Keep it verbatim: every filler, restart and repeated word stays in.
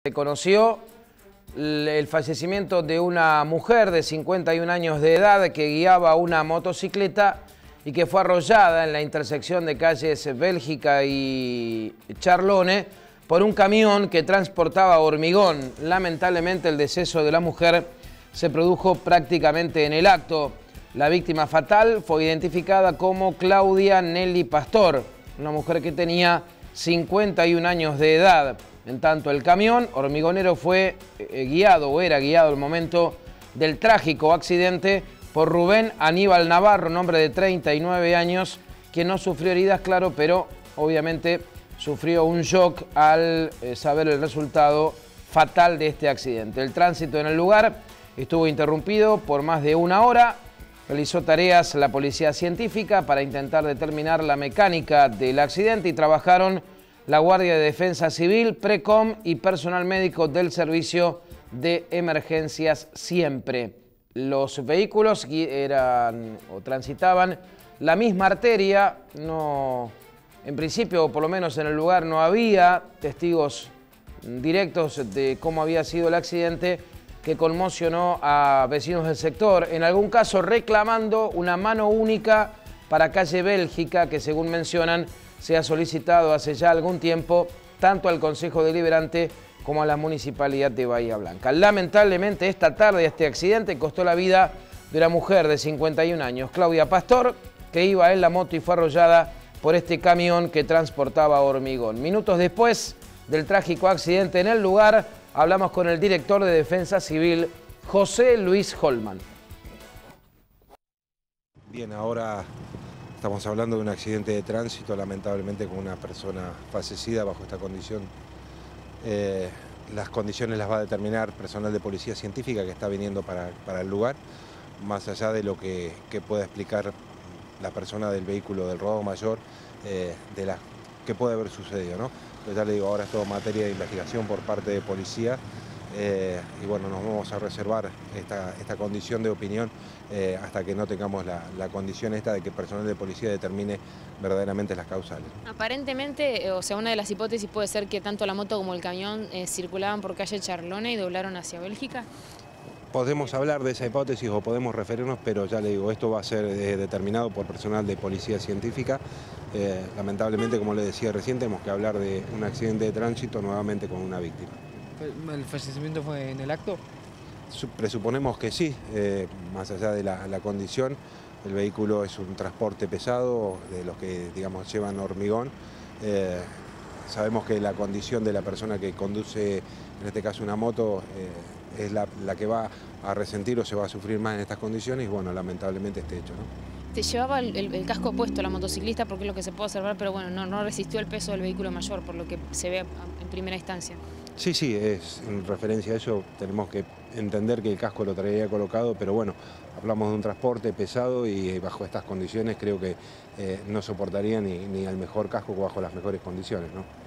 Se conoció el fallecimiento de una mujer de cincuenta y un años de edad que guiaba una motocicleta y que fue arrollada en la intersección de calles Bélgica y Charlone por un camión que transportaba hormigón. Lamentablemente el deceso de la mujer se produjo prácticamente en el acto. La víctima fatal fue identificada como Claudia Nelly Pastor, una mujer que tenía cincuenta y un años de edad. En tanto, el camión hormigonero fue eh, guiado o era guiado al momento del trágico accidente por Rubén Aníbal Navarro, un hombre de treinta y nueve años, que no sufrió heridas, claro, pero obviamente sufrió un shock al eh, saber el resultado fatal de este accidente. El tránsito en el lugar estuvo interrumpido por más de una hora. Realizó tareas la policía científica para intentar determinar la mecánica del accidente y trabajaron la Guardia de Defensa Civil, PRECOM y personal médico del Servicio de Emergencias Siempre. Los vehículos eran o transitaban la misma arteria, no, en principio, o por lo menos en el lugar, no había testigos directos de cómo había sido el accidente, que conmocionó a vecinos del sector, en algún caso reclamando una mano única para calle Bélgica, que según mencionan se ha solicitado hace ya algún tiempo tanto al Consejo Deliberante como a la Municipalidad de Bahía Blanca. Lamentablemente esta tarde este accidente costó la vida de una mujer de cincuenta y un años, Claudia Pastor, que iba en la moto y fue arrollada por este camión que transportaba hormigón. Minutos después del trágico accidente en el lugar, hablamos con el director de Defensa Civil, José Luis Holman. Bien, ahora estamos hablando de un accidente de tránsito, lamentablemente con una persona fallecida bajo esta condición. Eh, las condiciones las va a determinar personal de policía científica que está viniendo para, para el lugar, más allá de lo que, que pueda explicar la persona del vehículo del robo mayor, eh, de la que puede haber sucedido, ¿no? Pero ya le digo, ahora es todo materia de investigación por parte de policía. Eh, y bueno, nos vamos a reservar esta, esta condición de opinión eh, hasta que no tengamos la, la condición esta de que el personal de policía determine verdaderamente las causales. Aparentemente, o sea, una de las hipótesis puede ser que tanto la moto como el camión eh, circulaban por calle Charlone y doblaron hacia Bélgica. Podemos hablar de esa hipótesis o podemos referirnos, pero ya le digo, esto va a ser eh, determinado por personal de policía científica. Eh, lamentablemente, como le decía recién, tenemos que hablar de un accidente de tránsito nuevamente con una víctima. ¿El fallecimiento fue en el acto? Presuponemos que sí, eh, más allá de la, la condición. El vehículo es un transporte pesado, de los que digamos llevan hormigón. Eh, sabemos que la condición de la persona que conduce, en este caso una moto, eh, es la, la que va a resentir o se va a sufrir más en estas condiciones y bueno, lamentablemente este hecho, ¿no? Te llevaba el, el, el casco puesto la motociclista porque es lo que se puede observar, pero bueno, no, no resistió el peso del vehículo mayor, por lo que se ve en primera instancia. Sí, sí, es, en referencia a eso tenemos que entender que el casco lo traería colocado, pero bueno, hablamos de un transporte pesado y bajo estas condiciones creo que eh, no soportaría ni, ni al mejor casco bajo las mejores condiciones, ¿no?